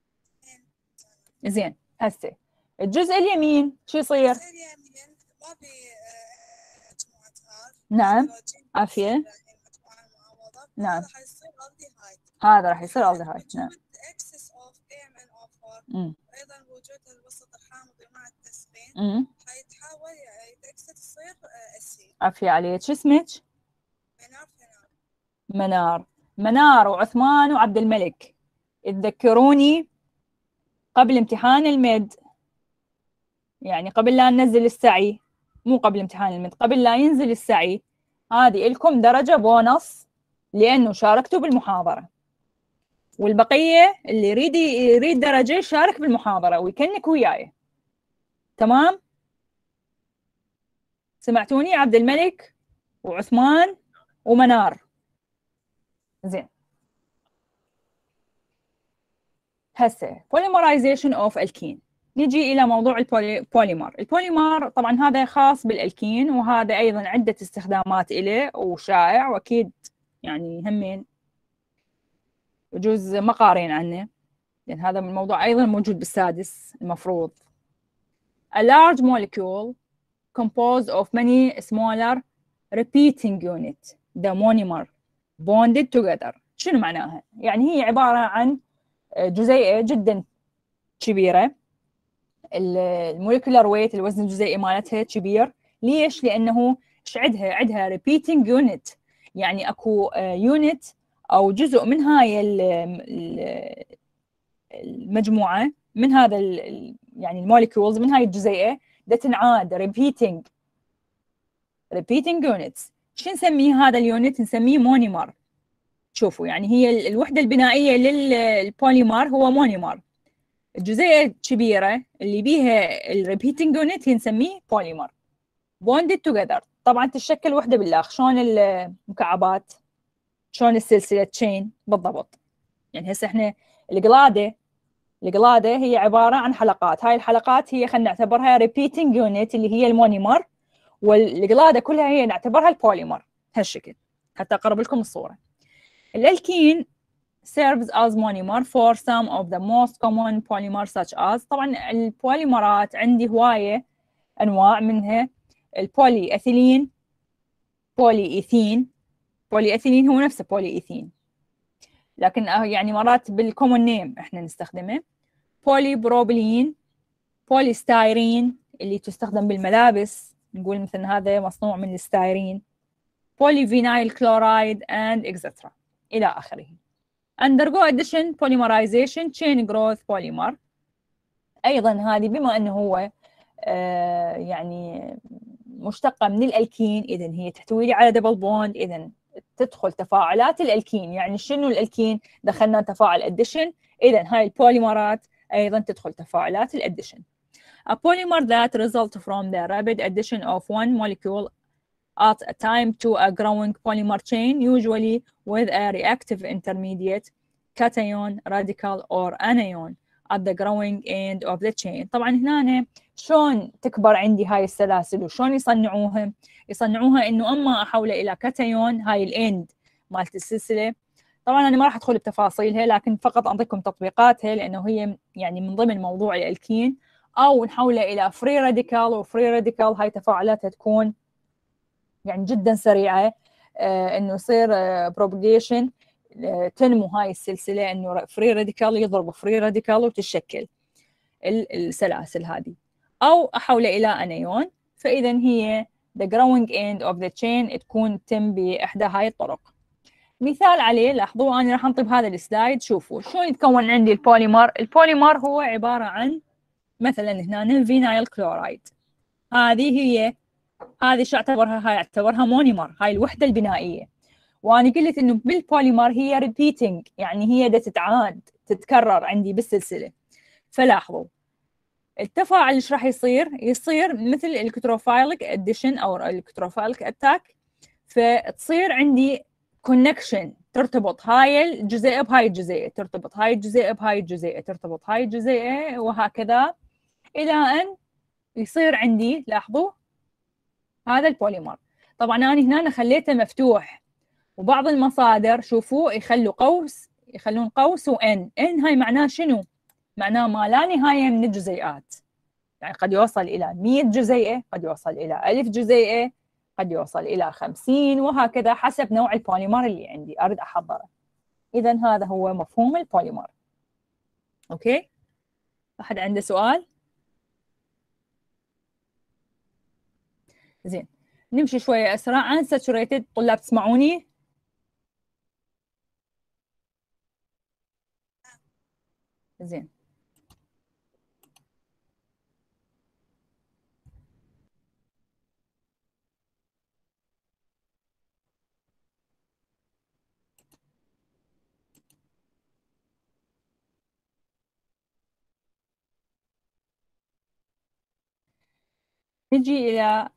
زين هسه الجزء اليمين شو يصير؟ الجزء اليمين ما بي مجموعة R. نعم عافية. نعم هذا راح يصير الديهايد. نعم. أيضا وجود الوسط الحامضي مع التسخين حيتحول يتأكسد يصير أسيد. عافية عليك. شو اسمك؟ منار وعثمان وعبد الملك. تذكروني قبل امتحان المد، يعني قبل لا ننزل السعي، مو قبل امتحان المد، قبل لا ينزل السعي، هذه لكم درجة بونص لأنه شاركتوا بالمحاضرة، والبقية اللي يريد درجة يشارك بالمحاضرة ويكنك وياي. تمام؟ سمعتوني؟ عبد الملك وعثمان ومنار. زين هسه polymerization of alkene. نجي إلى موضوع البوليمر طبعا هذا خاص بالألكين، وهذا أيضا عدة استخدامات إله وشائع، وأكيد يعني همين يجوز ما قارين عنه، لأن هذا الموضوع أيضا موجود بالسادس المفروض. A large molecule composed of many smaller repeating units, the monomer bonded together. شنو معناها؟ يعني هي عبارة عن جزيئة جدا كبيرة، الموليكولار ويت الوزن الجزيئي مالتها كبير. ليش؟ لأنه عندها repeating unit، يعني أكو unit أو جزء من هاي المجموعة من هذا يعني الموليكولز من هاي الجزيئة ده تنعاد repeating units. شو نسميه هذا اليونت؟ نسميه مونيمر. شوفوا يعني هي الوحدة البنائية للبوليمر هو مونيمر. الجزيئة الكبيرة اللي بيها الريبيتنج يونت هي نسميه بوليمر. bonded together طبعا تشكل وحدة بالآخر. شلون المكعبات، شلون السلسلة تشين بالضبط. يعني هسه احنا القلادة هي عبارة عن حلقات، هاي الحلقات هي خلينا نعتبرها ريبيتنج يونت اللي هي المونيمر، والقلادة كلها هي نعتبرها البوليمر هالشكل حتى أقرب لكم الصورة. الألكين serves as monomer for some of the most common polymers such as، طبعا البوليمرات عندي هواية أنواع منها البولي أثيلين، بولي إيثين. بولي أثيلين هو نفسه بولي إيثين، لكن يعني مرات بالكومون نيم احنا نستخدمه. بولي بروبلين، بولي ستايرين اللي تستخدم بالملابس، نقول مثلا هذا مصنوع من الستايرين. بولي فينايل كلورايد and etc إلى آخره. undergo addition polymerization chain growth polymer. أيضا هذه بما أنه هو يعني مشتقة من الألكين، إذن هي تحتوي على دبل بوند، إذن تدخل تفاعلات الألكين. يعني شنو الألكين؟ دخلنا تفاعل addition، إذن هاي البوليمرات أيضا تدخل تفاعلات الaddition. A polymer that results from the rapid addition of one molecule at a time to a growing polymer chain, usually with a reactive intermediate, cation, radical or anion at the growing end of the chain. طبعا هنا شلون تكبر عندي هاي السلاسل وشلون يصنعوها؟ يصنعوها انه اما احولها الى كاتايون، هاي الاند مالت السلسله. طبعا انا ما راح ادخل بتفاصيلها، لكن فقط اعطيكم تطبيقاتها لانه هي يعني من ضمن موضوع الالكين. او نحولها الى فري راديكال، وفري راديكال هاي تفاعلاتها تكون يعني جدا سريعه، انه يصير بروباجيشن، تنمو هاي السلسله، انه فري راديكال يضرب فري راديكال وتتشكل السلاسل هذه. او احولها الى انيون، فاذا هي the growing end of the chain تكون تم باحدى هاي الطرق. مثال عليه لاحظوا، انا راح انطي بهذا السلايد. شوفوا شلون يتكون عندي البوليمر. البوليمر هو عباره عن مثلا هنا فينايل كلورايد، هذه شو اعتبرها؟ هاي اعتبرها مونيمر، هاي الوحده البنائيه. وانا قلت انه بالبوليمر هي ريبيتنج، يعني هي دا تتعاد تتكرر عندي بالسلسله. فلاحظوا التفاعل ايش راح يصير مثل الكتروفايلك اديشن او الكتروفايلك اتاك، فتصير عندي كونكشن، ترتبط هاي الجزيئه بهاي الجزيئه، ترتبط هاي الجزيئه بهاي الجزيئه، ترتبط هاي الجزيئه، وهكذا الى ان يصير عندي، لاحظوا هذا البوليمر. طبعا انا هنا خليته مفتوح، وبعض المصادر شوفوا يخلون قوس وان. ان هاي معناه شنو؟ معناه ما لا نهايه من الجزيئات، يعني قد يوصل الى 100 جزيئه، قد يوصل الى 1000 جزيئه، قد يوصل الى 50، وهكذا حسب نوع البوليمر اللي عندي اريد احضره. اذا هذا هو مفهوم البوليمر. اوكي، احد عنده سؤال؟ زين، نمشي شويه اسرع. unsaturated، طلاب تسمعوني؟ زين، نجي إلى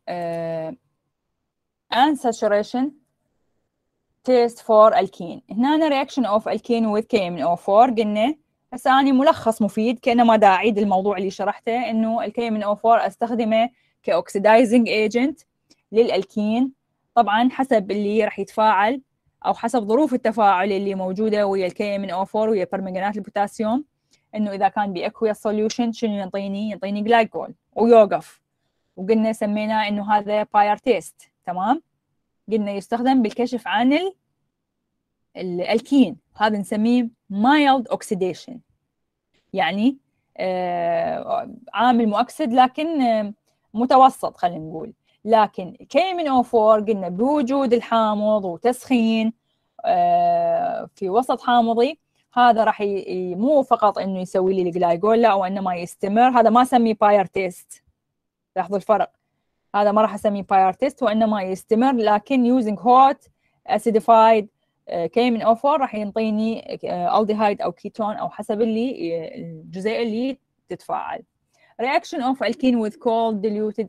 unsaturation test for alkene. هنا reaction of alkene with KMnO4 قلنا. بس أنا ملخص مفيد، كأنما دا أعيد الموضوع اللي شرحته، إنه الKMnO4 أستخدمه كأوكسيدايزنج ايجنت للألكين، طبعا حسب اللي راح يتفاعل أو حسب ظروف التفاعل اللي موجودة ويا الKMnO4 ويا برمنجانات البوتاسيوم. إنه إذا كان بأكويا solution شنو ينطيني جلايكول ويوقف. وقلنا سميناه انه هذا باير تيست، تمام. قلنا يستخدم بالكشف عن الالكين، هذا نسميه مايلد اوكسيديشن، يعني عامل مؤكسد لكن متوسط خلينا نقول. لكن KMnO4 قلنا بوجود الحامض وتسخين في وسط حامضي، هذا راح مو فقط انه يسوي لي الجلايكول، لا، وانما يستمر. هذا ما اسميه باير تيست، لاحظوا الفرق، هذا ما راح اسميه باير تيست، وانما يستمر، لكن using hot acidified KMnO4 راح ينطيني aldehyde او كيتون او حسب الجزيء اللي تتفاعل. reaction of alkene with cold diluted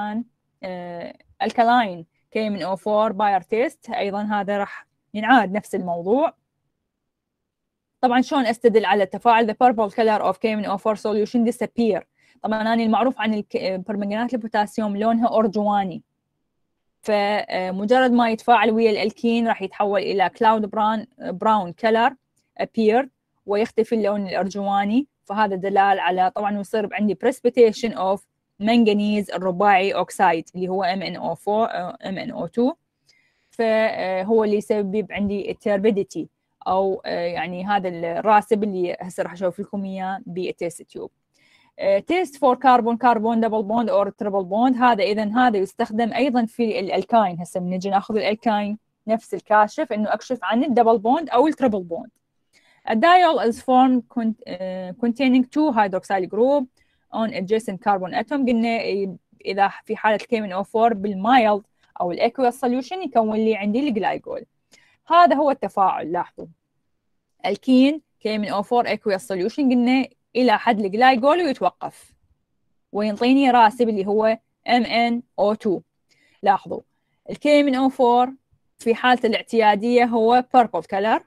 alkaline KMnO4 باير تيست، ايضا هذا راح ينعاد نفس الموضوع. طبعا شلون استدل على التفاعل؟ the purple color of KMnO4 solution disappear. طبعا أنا المعروف عن برمنجانات البوتاسيوم لونها أرجواني، فمجرد ما يتفاعل ويا الألكين راح يتحول إلى كلاود براون كلر appear ويختفي اللون الأرجواني. فهذا دلال على طبعا يصير عندي precipitation of منغنيز الرباعي أوكسايد اللي هو MnO2، فهو اللي يسبب عندي التربيديتي أو يعني هذا الراسب اللي هسه راح أشوف لكم إياه بالتيست تيوب. تيست فور كربون دبل بوند اور تريبل بوند، هذا يستخدم ايضا في الالكاين. هسه بنجي ناخذ الالكاين نفس الكاشف انه اكشف عن الدبل بوند او التريبل بوند. A diol is formed containing two hydroxyl group on adjacent carbon atom. قلنا اذا في حاله KMnO4 بالمايلد او الاكويس solution يكون لي عندي الجلايكول. هذا هو التفاعل. لاحظوا الكين KMnO4 aqueous solution قلنا إلى حد الجلايكول ويتوقف وينطيني راسب اللي هو MnO2. لاحظوا KMnO4 في حالة الاعتيادية هو purple color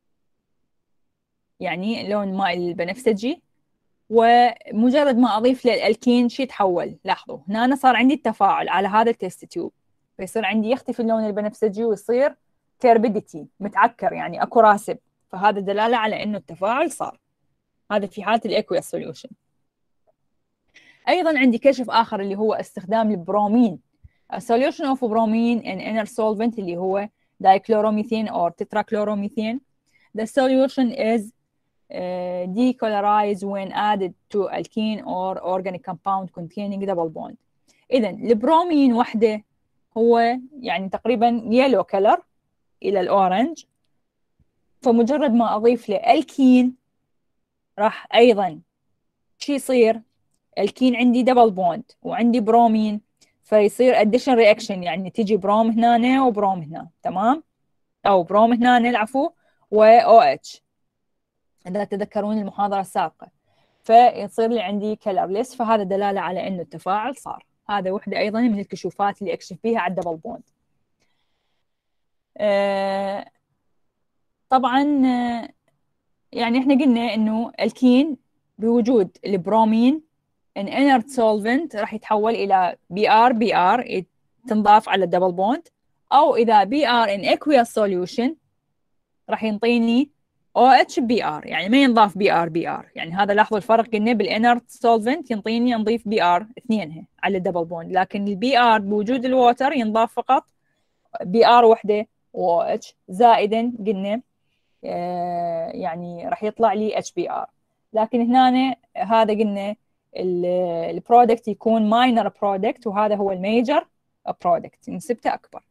يعني لون مائل البنفسجي، ومجرد ما أضيف للألكين شي يتحول. لاحظوا هنا صار عندي التفاعل على هذا التيست تيوب، فيصير عندي يختفي اللون البنفسجي ويصير كربيديتي متعكر يعني أكو راسب، فهذا دلالة على إنه التفاعل صار. هذا في حالة الأكويس سوليوشن. أيضا عندي كشف آخر اللي هو استخدام البرومين a solution of bromine in inner solvent اللي هو dichloromethane or tetrachloromethane. The solution is decolorized when added to alkene or organic compound containing double bond. إذن البرومين وحده هو يعني تقريبا يلو كلر إلى الأورنج، فمجرد ما أضيف له الكين راح أيضا شي يصير الكين عندي دبل بوند وعندي برومين، فيصير addition reaction يعني تيجي بروم هنا وبروم هنا، تمام؟ أو بروم هنا العفو و OH إذا تذكرون المحاضرة السابقة، فيصير لي عندي colorless، فهذا دلالة على إنه التفاعل صار. هذا وحدة أيضا من الكشوفات اللي أكشف فيها على الدبل بوند. طبعا يعني إحنا قلنا إنه الكين بوجود البرومين in inert solvent راح يتحول إلى BR تنضاف على الدبل بوند، أو إذا BR in aqueous solution راح ينطيني OH BR يعني ما ينضاف BR يعني هذا لاحظوا الفرق، قلنا بالinert solvent ينطيني نضيف BR اثنينها على الدبل بوند، لكن الBR بوجود الووتر ينضاف فقط BR وحده وOH زائدا قلنا يعني راح يطلع لي HBr. لكن هنا هذا قلنا البرودكت يكون minor product وهذا هو الميجر product نسبته أكبر.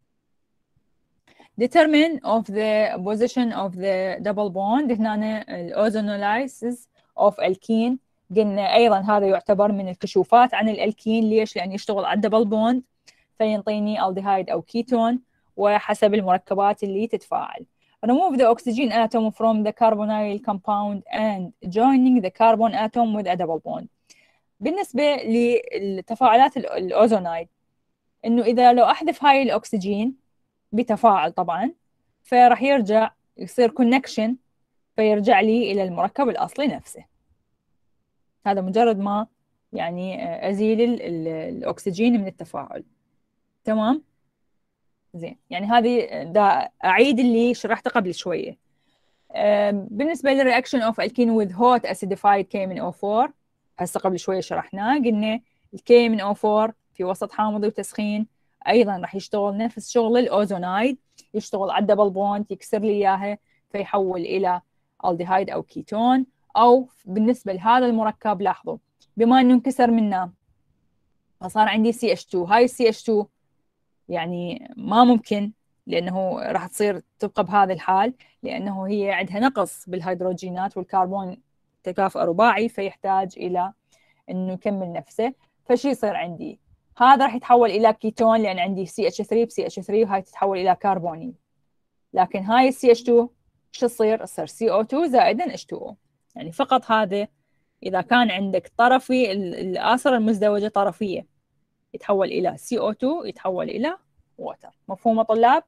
Determine of the position of the double bond. هنا الأوزونولايسيس of alkene قلنا أيضا هذا يعتبر من الكشوفات عن الألكين. ليش؟ لأن يشتغل على الدبل بوند فينطيني الديهايد أو كيتون وحسب المركبات اللي تتفاعل. Remove the oxygen atom from the carbonyl compound and joining the carbon atom with a double bond. بالنسبة للتفاعلات الأوزونايد إنه إذا لو أحذف هاي الأكسجين بتفاعل طبعا فراح يرجع يصير connection فيرجع لي إلى المركب الأصلي نفسه. هذا مجرد ما يعني أزيل الأكسجين من التفاعل. تمام؟ زين، يعني هذه دا أعيد اللي شرحته قبل شوية. بالنسبة للرياكشن of alkene with hot acidified KMnO4 هسه قبل شوية شرحناه، قلنا KMnO4 في وسط حامضي وتسخين أيضا راح يشتغل نفس شغل الأوزونايد، يشتغل على الدبل بوند يكسر لي إياها فيحول إلى الديهايد أو كيتون. أو بالنسبة لهذا المركب لاحظوا بما إنه انكسر منه فصار عندي CH2. هاي CH2 يعني ما ممكن لأنه راح تصير تبقى بهذا الحال لأنه هي عندها نقص بالهيدروجينات والكربون تكافؤ رباعي فيحتاج إلى إنه يكمل نفسه. فشي يصير عندي هذا راح يتحول إلى كيتون لأن عندي CH3 بCH3 وهاي تتحول إلى كربونيل. لكن هاي CH2 شو تصير؟ تصير CO2 زائدا H2O. يعني فقط هذا إذا كان عندك طرفي الآثار المزدوجة طرفية يتحول إلى CO2 يتحول إلى water. مفهوم طلاب؟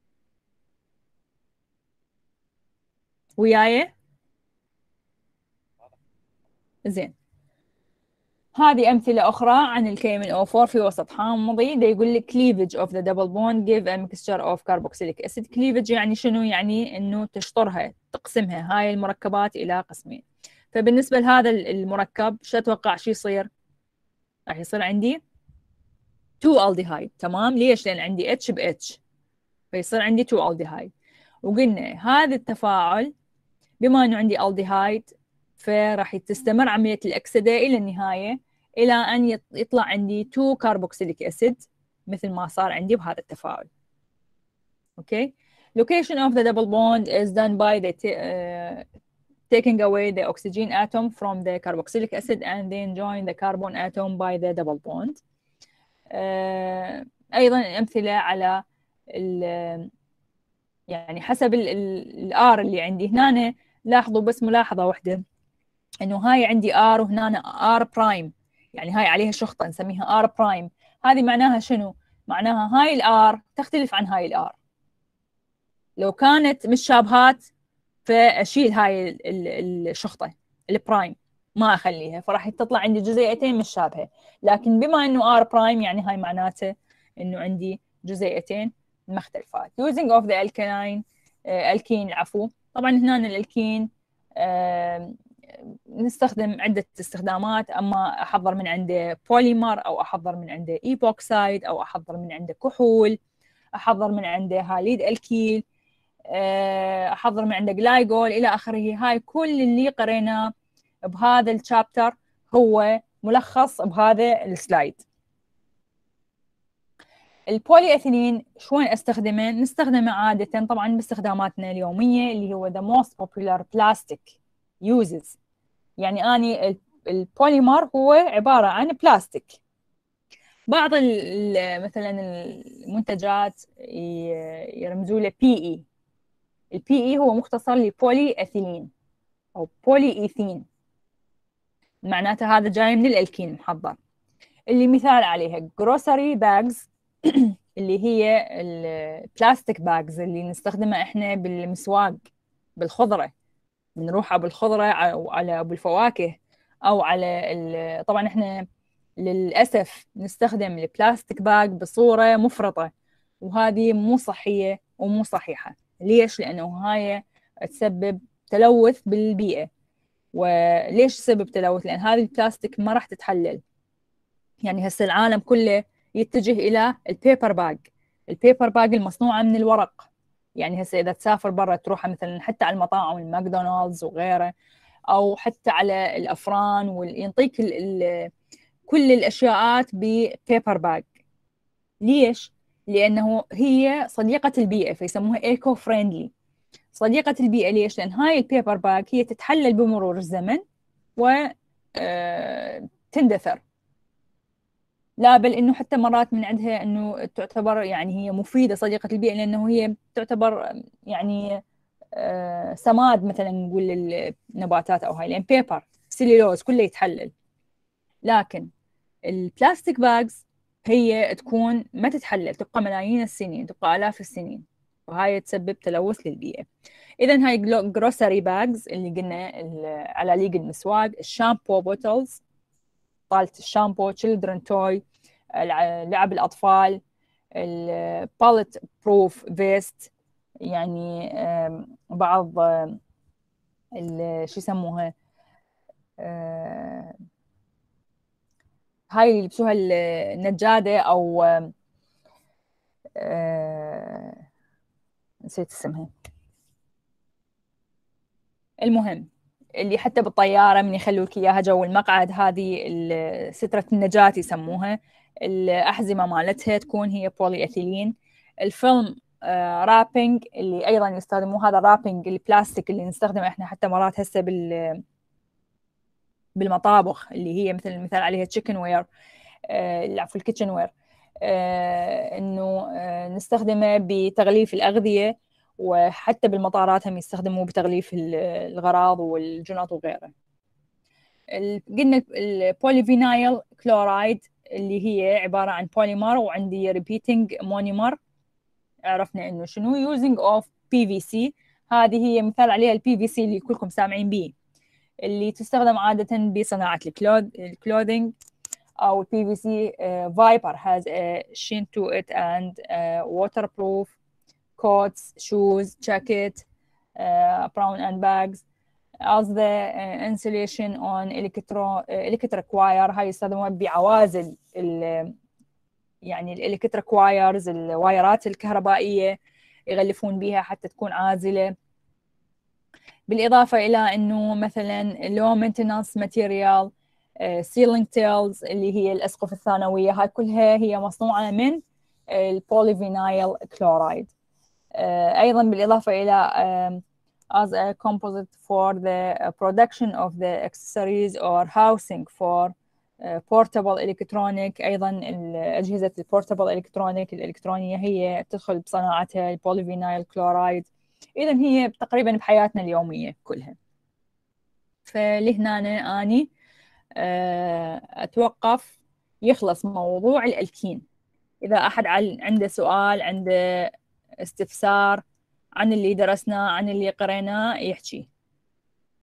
وياي؟ زين، هذه أمثلة أخرى عن KMnO4 في وسط حامضي. ده يقول لك cleavage of the double bond give a mixture of carboxylic acid. cleavage يعني شنو؟ يعني إنه تشطرها تقسمها هاي المركبات إلى قسمين. فبالنسبة لهذا المركب شو أتوقع شو يصير؟ راح يصير عندي 2 aldehyde. تمام؟ ليش؟ لأن عندي H ب H فيصير عندي 2 aldehyde. وقلنا هذا التفاعل بما أنه عندي aldehyde فراح تستمر عملية الأكسدة إلى النهاية إلى أن يطلع عندي 2 carboxylic acid مثل ما صار عندي بهذا التفاعل. Okay. Location of the double bond is done by the taking away the oxygen atom from the carboxylic acid and then join the carbon atom by the double bond. أيضا أمثلة على يعني حسب الار اللي عندي هنا. لاحظوا بس ملاحظة واحدة، انه هاي عندي ار وهنا ار برايم، يعني هاي عليها شخطة نسميها ار برايم. هذه معناها شنو؟ معناها هاي الار تختلف عن هاي الار. لو كانت مش شابهات فاشيل هاي الشخطة البرايم، ما اخليها، فراح تطلع عندي جزيئتين مش شابهة. لكن بما انه ار برايم يعني هاي معناته انه عندي جزيئتين مختلفات. using of the alkaline الكين العفو. طبعا هنا الالكين نستخدم عدة استخدامات، أما أحضر من عنده بوليمر أو أحضر من عنده إيبوكسايد أو أحضر من عنده كحول، أحضر من عنده هاليد الكيل، أحضر من عنده جلايكول إلى آخره. هاي كل اللي قريناه بهذا الشابتر هو ملخص بهذا السلايد. البولي اثيلين شلون استخدمه؟ نستخدمه عادة طبعا باستخداماتنا اليومية اللي هو the most popular plastic uses. يعني أني البوليمر هو عبارة عن بلاستيك. بعض مثلا المنتجات يرمزوا له PE. البي هو مختصر لبولي اثيلين أو بولي إيثين، معناته هذا جاي من الألكين محضر. اللي مثال عليها جروسري باجز اللي هي البلاستيك باجز اللي نستخدمها احنا بالمسواق بالخضرة، بنروح على بالخضرة أو على بالفواكه أو على طبعا احنا للأسف نستخدم البلاستيك باج بصورة مفرطة، وهذه مو صحية ومو صحيحة. ليش؟ لأنه هاي تسبب تلوث بالبيئة. وليش تسبب تلوث؟ لأن هذه البلاستيك ما راح تتحلل. يعني هسه العالم كله يتجه إلى البيبر باج، البيبر باج المصنوعة من الورق. يعني هسه إذا تسافر برا تروح مثلا حتى على المطاعم الماكدونالدز وغيره، أو حتى على الأفران ينطيك كل الأشياءات ببيبر باج. ليش؟ لأنه هي صديقة البيئة، فيسموها ايكو فريندلي. صديقة البيئة ليش؟ لأن هاي البيبر باج هي تتحلل بمرور الزمن وتندثر. لا بل انه حتى مرات من عندها انه تعتبر يعني هي مفيده صديقه البيئه، لانه هي تعتبر يعني سماد مثلا نقول للنباتات او هاي، لان بيبر سيلولوز كله يتحلل. لكن البلاستيك باجز هي تكون ما تتحلل، تبقى ملايين السنين، تبقى آلاف السنين، وهاي تسبب تلوث للبيئة. إذا هاي جروسري باجز اللي قلنا على ليق المسواق، الشامبو بوتلز، طالة الشامبو، تشيلدرن توي، لعب الأطفال، البالت بروف فيست، يعني بعض شو يسموها هاي اللي يلبسوها النجادة أو نسيت اسمها. المهم اللي حتى بالطيارة من يخلوك إياها جو المقعد، هذه سترة النجاة يسموها. الأحزمة مالتها تكون هي بولي أثيلين. الفيلم رابينج اللي أيضا يستخدموه، هذا الرابينج البلاستيك اللي نستخدمه إحنا حتى مرات هسه بالمطابخ، اللي هي مثل المثال عليها تشيكن وير، العفو الكيتشن وير، إنه نستخدمه بتغليف الأغذية، وحتى بالمطارات هم يستخدموه بتغليف الغراض والجنط وغيره. قلنا البوليفينايل كلورايد اللي هي عبارة عن بوليمر، وعندي ريبيتنج مونيمر، عرفنا إنه شنو. using of PVC، هذه هي مثال عليها PVC اللي كلكم سامعين به، اللي تستخدم عادة بصناعة الكلودينج أو PVC. Viper has a sheen to it and waterproof coats, shoes, jacket, brown and bags as the insulation on electric wire. هاي يستخدموها بعوازل يعني الالكتريك وايرز، الوايرات الكهربائية يغلفون بها حتى تكون عازلة. بالإضافة إلى أنه مثلا low maintenance material ceiling tiles اللي هي الأسقف الثانوية، هاي كلها هي مصنوعة من البوليفينايل كلورايد. أيضا بالإضافة إلى as a composite for the production of the accessories or housing for بورتابل إلكترونيك. أيضا أجهزة البورتابل الإلكترونية هي تدخل بصناعتها البوليفينايل كلورايد. إذا هي تقريبا بحياتنا اليومية كلها. فلهنا أني أتوقف، يخلص موضوع الألكين. إذا أحد عنده سؤال، عنده استفسار عن اللي درسناه، عن اللي قريناه، يحكي.